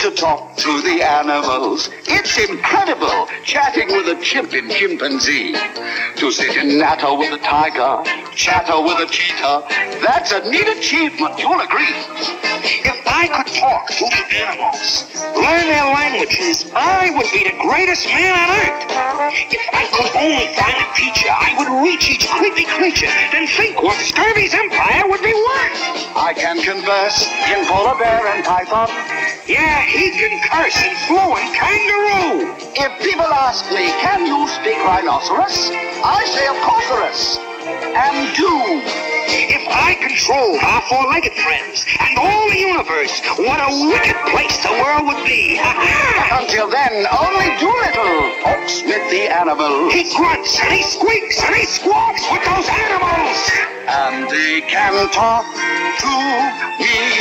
to talk to the animals. It's incredible, chatting with a chimp in chimpanzee. To sit and natter with a tiger, chatter with a cheetah. That's a neat achievement, you'll agree. If I could talk to the animals, learn their languages, I would be the greatest man on earth. If I could only find a teacher, I would reach each creepy creature, then think what Scurvy's empire would be worth. I can converse in polar bear and python. Yeah, he can curse in fluent kangaroo. If people ask me, can you speak rhinoceros? I say, of course, and do. If I controlled our four-legged friends and all the universe, what a wicked place the world would be. Until then, only Dolittle talks with the animals. He grunts and he squeaks and he squawks with those animals. And they can talk to me